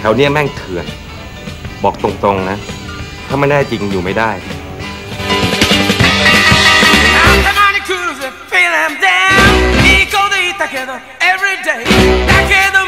วเนี้ยแม่งเถื่อนบอกตรงๆนะถ้าไม่ได้จริงอยู่ไม่ได้ Every day,